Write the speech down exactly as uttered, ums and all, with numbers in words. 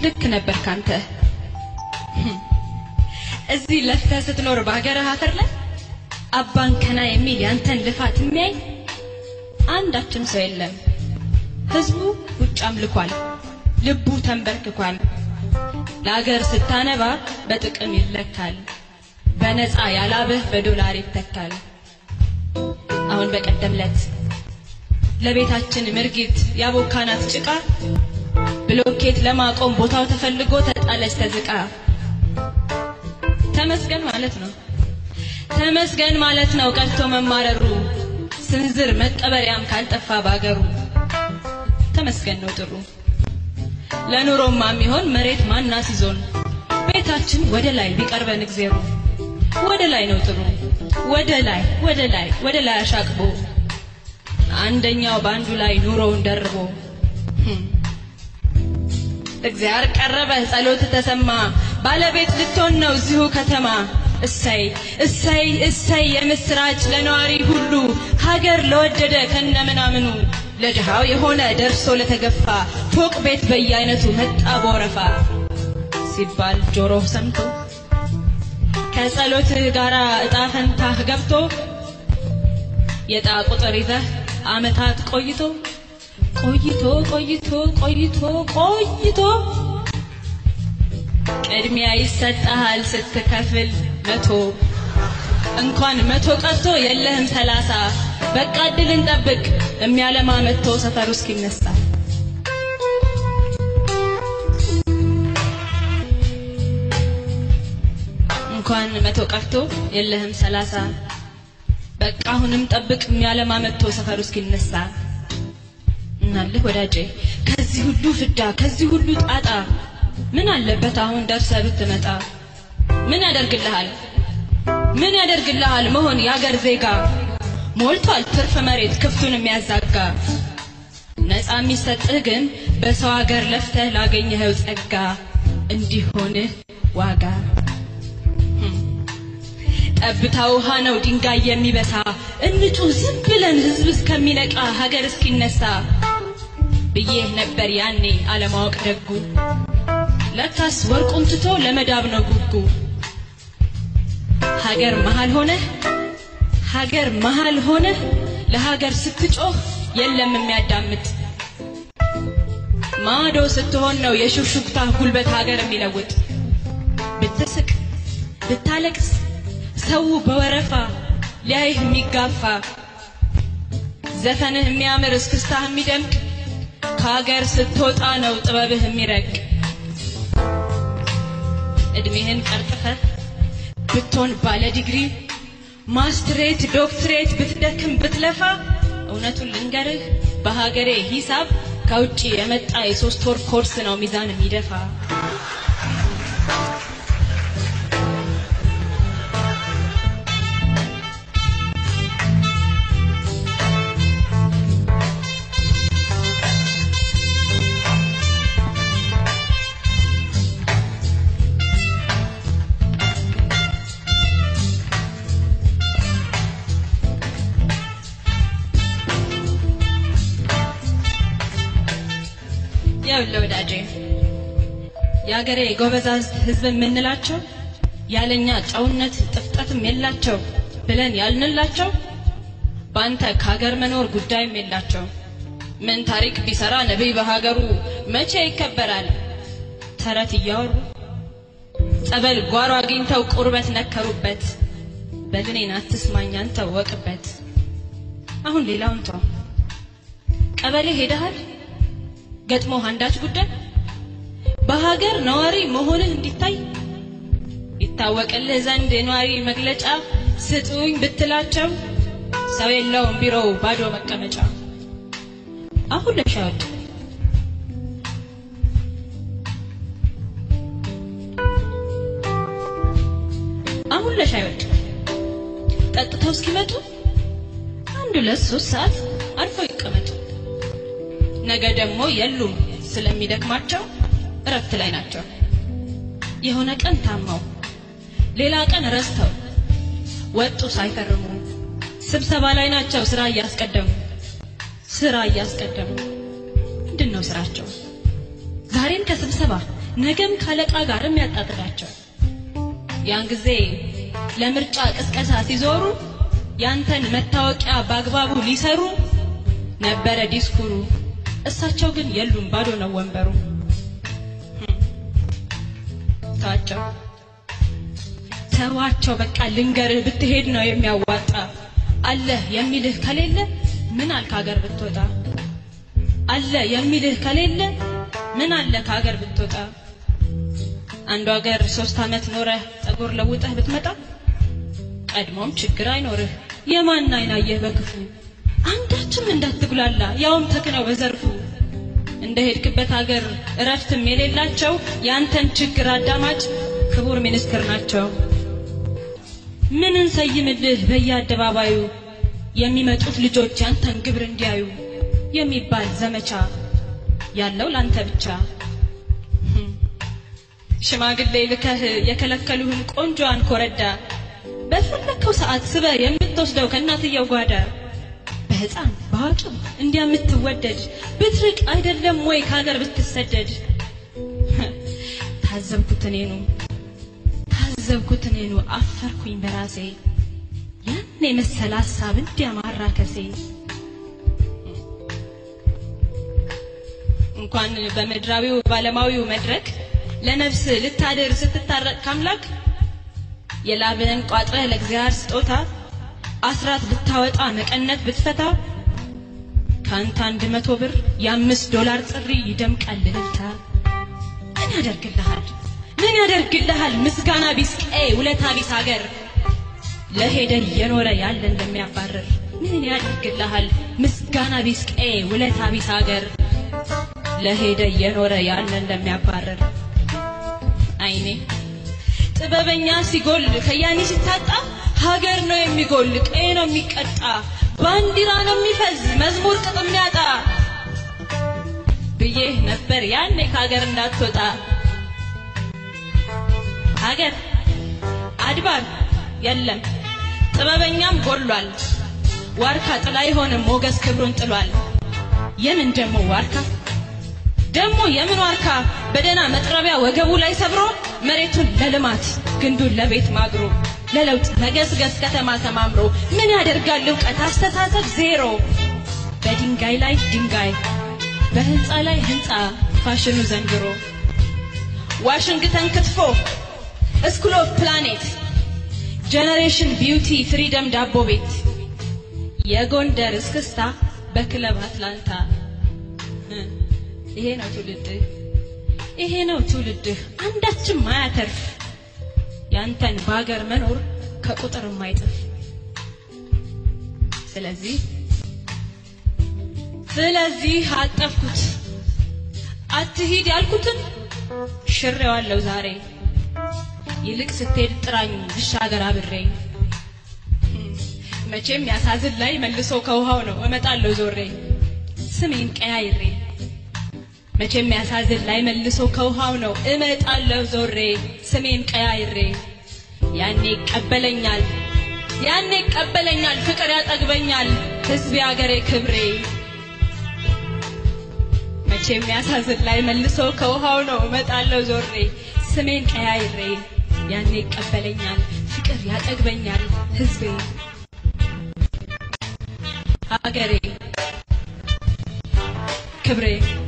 ልክ ነበር ካንተ እዚህ ለፍተህ ስትኖር በአገርህ አፈር ላይ አባን ከና የሚል ያንተን ልፋት የሚያይ አንዳችም ሰው የለም ህዝቡ ውጭ አምልኳል ልቡ ተንበርክኳል ለአገር ስታነባ በጥቅም ይለካል በነፃ ያላበህ በዶላር ይተካል አሁን በቀደምለት ለቤታችን ምርጊት ያቦካናት ጭቃ ብሎኬት ለማቆም ቦታው ተፈልጎ ተጣለች ተዝቃ ተመስገን ማለት ነው ተመስገን ማለት ነው ቀርቶ መማረሩ ስንዝር መቀበሪያም ካልጠፋ ባገሩ ተመስገን ነው ጥሩ ለኑሮማ የሚሆን መሬት ማናስ ይዞን ቤታችን ወደ ላይ ቢቀርበን እግዚአብሔር ወደ ላይ ነው ጥሩ ወደ ላይ ወደ ላይ ወደ ላይ አሻቅቦ አንደኛው ባንዱ ላይ ኑሮውን ደርቦ እግዚአብሔር ቀረበ ጸሎት ተሰማ ባለቤት ልትሆን ነው እዚሁ ከተማ እሰይ እሰይ እሰይ የምስራች ለነዋሪ ሁሉ ሀገር ለወደደ ከነምናምኑ ለድሃው የሆነ ደርሶ ለተገፋ ፎቅ ቤት በየአይነቱ መጣ በወረፋ ሲባል ጆሮ ሰምቶ ከጸሎት ጋራ እጣ ፈንታህ ገብቶ የጣ ቁጥር ይዘህ አመታት ቆይቶ ቆይቶ ቆይቶ ቆይቶ ቆይቶ ቅድሚያ ይሰጣል ስትከፍል መቶ እንኳን መቶ ቀርቶ የለህም ሰላሳ በቃ ድልን ጠብቅ የሚያለማ መጥቶ ሰፈሩ እስኪነሳ እንኳን መቶ ቀርቶ የለህም ሰላሳ በቃ አሁንም ጠብቅ የሚያለማ መጥቶ ሰፈሩ እስኪነሳ እናልህ ወዳጄ ከዚህ ሁሉ ፍዳ ከዚህ ሁሉ ጣጣ ምን አለበት አሁን ደርሰህ ብትመጣ ምን ያደርግልሃል ምን ያደርግልሃል መሆን ያገር ዜጋ ሞልቷል ትርፍ መሬት ክፍቱን የሚያዛጋ ነፃ የሚሰጥህ ግን በሰው ሀገር ለፍተህ ላገኘኸው ጸጋ እንዲሆንህ ዋጋ ጠብታ ውሃ ነው ድንጋይ የሚበሳ እንጩ ዝም ብለን ህዝብ እስከሚነቃ ሀገር እስኪነሳ ብዬ ነበር ያኔ አለማወቅ ደጉ ለካስ ወርቁን ትቶ ለመዳብ ነው ጉጉ ሀገር መሃል ሆነ ሀገር መሃል ሆነ ለሀገር ስትጮህ የለም የሚያዳምጥ ማዶ ስትሆን ነው የሹክሹክታ ጉልበት ሀገር የሚለውጥ ብትስቅ ብታለቅስ ሰው በወረፋ ሊያይህ የሚጋፋ ዘፈንህ የሚያምር እስክስታህ የሚደምቅ ከሀገር ስትወጣ ነው ጥበብህ የሚረቅ እድሜህን ቀርጥፈህ ብትሆን ባለ ዲግሪ ማስትሬት ዶክትሬት ብትደክም ብትለፋ እውነቱን ልንገርህ በሀገሬ ሂሳብ ከውጪ የመጣ የሶስት ወር ኮርስ ነው ሚዛን የሚደፋ ለወዳጄ ያገሬ ጎበዛዝ ህዝብ ምንላቸው ያለኛ ጫውነት ጥፍጠትም የላቸው ብለን ያልንላቸው ባንተ ካገር መኖር ጉዳይም የላቸው ምን ታሪክ ቢሰራ ነብይ በሀገሩ መቼ ይከበራል ተረት ያወሩ ጸበል ጓሮ አግኝተው ቁርበት ነከሩበት በልኔና አትስማኝ አንተ ወቅበት አሁን ሌላውን ተው ቀበሌ ሄደሃል ገጥሞ አንዳች ጉዳይ በሀገር ነዋሪ መሆንህ እንዲታይ ይታወቅልህ ዘንድ የነዋሪ መግለጫ ስጡኝ ብትላቸው ሰው የለውም ቢሮው ባዶ መቀመጫ አሁን ለሻወድ አሁን ለሻወድ ጠጥተው እስኪመጡ አንድ ሁለት ሶስት ሰዓት አርፈው ይቀመጡ ነገ ደግሞ የሉም ስለሚደክማቸው እረፍት ላይ ናቸው የሆነ ቀን ታማው ሌላ ቀን ረስተው ወጡ ሳይፈርሙ ስብሰባ ላይ ናቸው ስራ እያስቀደሙ ስራ እያስቀደሙ ምንድነው ስራቸው ዛሬም ከስብሰባ ነገም ካለቃ ጋርም ያጣጥላቸው ያን ጊዜ ለምርጫ ቅስቀሳ ሲዞሩ ያንተን መታወቂያ ባግባቡ ሊሰሩ ነበረ ዲስኩሩ እሳቸው ግን የሉም ባዶ ነው ወንበሩ ታቸው ተዋቸው በቃ ልንገርህ ብትሄድ ነው የሚያዋጣ አለ የሚልህ ከሌለ ምን አልካ ሀገር ብትወጣ አለ የሚልህ ከሌለ ምን አለ ከሀገር ብትወጣ አንዱ ሀገር ሶስት አመት ኖረህ ጸጉር ለውጠህ ብትመጣ ቀድሞም ችግር አይኖርህ የማን አይናየህ በክፉ አንዳችም እንዳትጉላላ ያውም ተክነው በዘርፉ እንደሄድክበት ሀገር እረፍትም የሌላቸው ያንተን ችግር አዳማጭ ክቡር ሚኒስትር ናቸው ምንን ሰይምልህ በየአደባባዩ የሚመጡት ልጆች ያንተን ግብር እንዲያዩ የሚባል ዘመቻ ያለው ላንተ ብቻ ሽማግሌ ልከህ የከለከሉህን ቆንጆን ኮረዳ በፈለከው ሰዓት ስበ የምትወስደው ከናትየው ጓዳ በህፃን ባጭም እንዲያምትወደድ ብትርቅ አይደለም ወይ ካገር ብትሰደድ ታዘብኩት እኔኑ ታዘብኩት እኔኑ አፈርኩኝ በራሴ ያኔ መሰለ ሐሳብ እንዲያማራ ከሴ እንኳን በመድራዊው ባለማዊው መድረክ ለነፍስ ልታደር ስትታረቅ ካምላክ የላብህን ቋጥረህ ለእግዚአብሔር ስጦታ አስራት ብታወጣ መቀነት ብትፈታ ካንተ አንድ መቶ ብር የአምስት ዶላር ጥሪ ይደምቃል ልልታ ምን ያደርግልሃል ምን ያደርግልሃል ምስጋና ቢስቀ ውለታ ቢስ ሀገር ለሄደ የኖረ ያለ እንደሚያባረር ምን ያደርግልሃል ምስጋና ቢስቀ ውለታ ቢስ ሀገር ለሄደ የኖረ ያለ እንደሚያባረር አይኔ ጥበበኛ ሲጎል ከያኒ ሲታጣ ሀገር ነው የሚጎል ቀይ ነው የሚቀጣ ባንዲራ ነው የሚፈዝ መዝሙር ጥቅም ያጣ ብዬ ነበር ያኔ ከሀገር እንዳትወጣ ሀገር አድባር የለም ጥበበኛም ጎሏል ዋርካ ጥላ ይሆን ሞገስ ክብሩን ጥሏል የምን ደሞ ዋርካ ደሞ የምን ዋርካ በደና መጥረቢያ ወገቡ ላይ ሰብሮ መሬቱን ለልማት ግንዱን ለቤት ማግሮ ለለውጥ መገስገስ ከተማ ተማምሮ ምን ያደርጋል ዕውቀት አስተሳሰብ ዜሮ በድንጋይ ላይ ድንጋይ በህንጻ ላይ ህንጻ ፋሽኑ ዘንድሮ ዋሽንግተን ክትፎ ስኩል ኦፍ ፕላኔት ጀነሬሽን ቢዩቲ ፍሪደም ዳቦ ቤት የጎንደር እስክስታ በክለብ አትላንታ ይሄ ነው ትውልድህ ይሄ ነው ትውልድህ አንዳችም ማያተርፍ ያንተን ባገር መኖር ከቁጥር የማይጥፍ ስለዚህ ስለዚህ አጠፍኩት አትሂድ ያልኩትን ሽሬዋለሁ ዛሬ ይልቅ ስትሄድ ጥራኝ ብሻገር አብሬ መቼም ያሳዝን ላይ መልሶ ከውሃው ነው እመጣለሁ ዞሬ ስሜን ቀያይሬ መቼም ያሳዝን ላይ መልሶ ከውሃው ነው እመጣለሁ ዞሬ ስሜን ቀያይሬ ያኔ ይቀበለኛል ያኔ ይቀበለኛል ፍቅር ያጠግበኛል ህዝብ ያገሬ ክብሬ መቼም ያሳዝን ላይ መልሶ ከውሃው ነው እመጣለሁ ዞሬ ስሜን ቀያይሬ ያኔ ይቀበለኛል ፍቅር ያጠግበኛል ህዝቤ ሀገሬ ክብሬ